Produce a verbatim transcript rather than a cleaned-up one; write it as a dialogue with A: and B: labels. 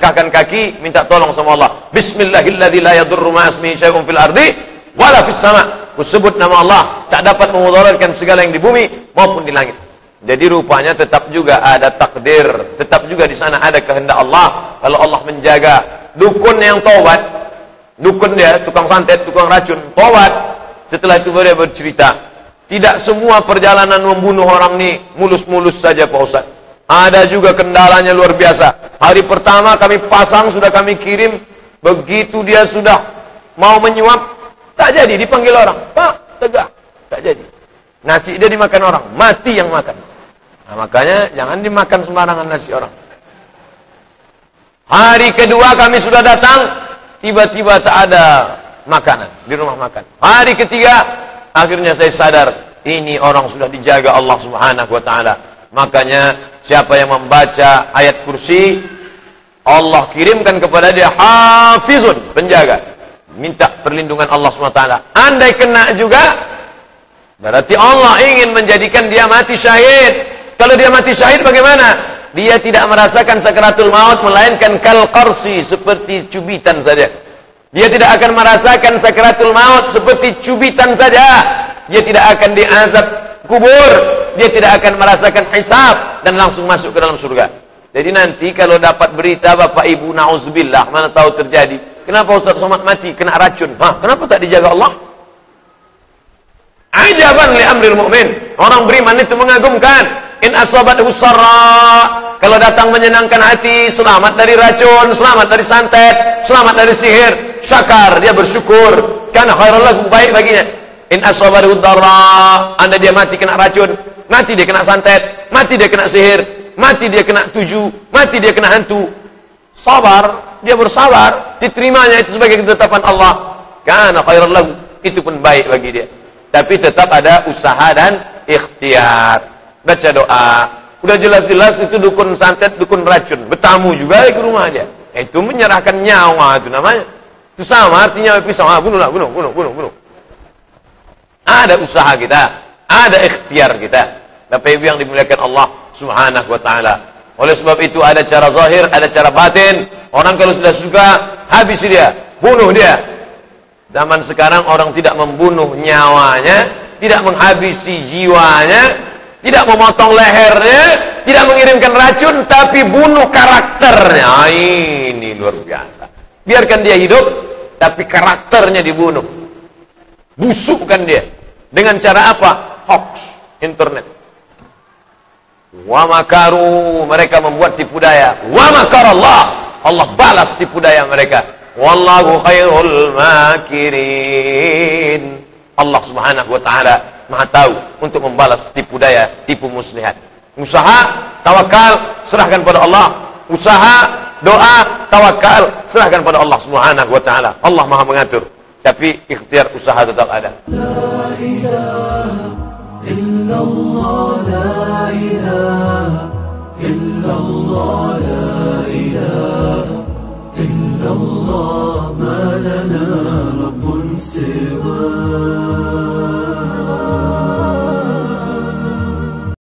A: melangkahkan kaki, minta tolong sama Allah. Bismillahilladzi la yadurru ma'asmihi syai'un fil ardi wala fis sama'. Kusebut nama Allah, tak dapat memudaratkan segala yang di bumi maupun di langit. Jadi rupanya tetap juga ada takdir, tetap juga di sana ada kehendak Allah. Kalau Allah menjaga dukun yang taubat, dukun dia tukang santet, tukang racun, taubat, setelah itu dia bercerita, tidak semua perjalanan membunuh orang ini mulus-mulus saja Pak Ustaz. Ada juga kendalanya luar biasa. Hari pertama kami pasang, sudah kami kirim, begitu dia sudah mau menyuap, tak jadi, dipanggil orang, Pak, tegak, tak jadi. Nasi dia dimakan orang, mati yang makan. Nah, makanya jangan dimakan sembarangan nasi orang. Hari kedua kami sudah datang, tiba-tiba tak ada makanan di rumah makan. Hari ketiga, akhirnya saya sadar, ini orang sudah dijaga Allah Subhanahu wa taala. Makanya siapa yang membaca ayat kursi, Allah kirimkan kepada dia hafizun, penjaga. Minta perlindungan Allah Subhanahu wa taala. Andai kena juga, berarti Allah ingin menjadikan dia mati syahid. Kalau dia mati syahid bagaimana? Dia tidak merasakan sakaratul maut, melainkan kal qarsi, seperti cubitan saja. Dia tidak akan merasakan sakaratul maut seperti cubitan saja. Dia tidak akan diazab kubur, dia tidak akan merasakan hisab dan langsung masuk ke dalam surga. Jadi nanti kalau dapat berita Bapak Ibu, na'udzubillah, mana tahu terjadi, kenapa Ustaz Somad mati kena racun? Hah, kenapa tak dijaga Allah? Ajaban li amril mu'min. Orang beriman itu mengagumkan. In asabathu sarra, kalau datang menyenangkan hati, selamat dari racun, selamat dari santet, selamat dari sihir, syakar, dia bersyukur, karena khairul lahu, baik baginya. In asabathu darra, anda dia mati kena racun, mati dia kena santet, mati dia kena sihir, mati dia kena tuju, mati dia kena hantu, sabar, dia bersabar, diterimanya itu sebagai ketetapan Allah, karena khairul lahu, itu pun baik bagi dia. Tapi tetap ada usaha dan ikhtiar. Baca doa. Udah jelas-jelas itu dukun santet, dukun racun, bertamu juga ke rumah dia. Itu menyerahkan nyawa itu namanya. Itu sama artinya pisau. Ah, bunuhlah, bunuh, bunuh, bunuh, bunuh. Ada usaha kita, ada ikhtiar kita. Bapak Ibu yang dimuliakan Allah Subhanahu wa taala. Oleh sebab itu ada cara zahir, ada cara batin. Orang kalau sudah suka, habis dia, bunuh dia. Zaman sekarang orang tidak membunuh nyawanya, tidak menghabisi jiwanya, tidak memotong lehernya, tidak mengirimkan racun, tapi bunuh karakternya. Ah, ini luar biasa. Biarkan dia hidup, tapi karakternya dibunuh. Busukkan dia. Dengan cara apa? Hoax, internet. Wa makaru, mereka membuat tipu daya. Wa makarallah, Allah balas tipu daya mereka. Wallahu khairul makirin. Allah Subhanahu wa taala Maha tahu untuk membalas tipu daya, tipu muslihat. Usaha, tawakal, serahkan pada Allah. Usaha, doa, tawakal, serahkan pada Allah Subhanahu wa taala. Allah Maha mengatur. Tapi ikhtiar usaha tetap ada. La ilaha illallah, la ilaha illallah.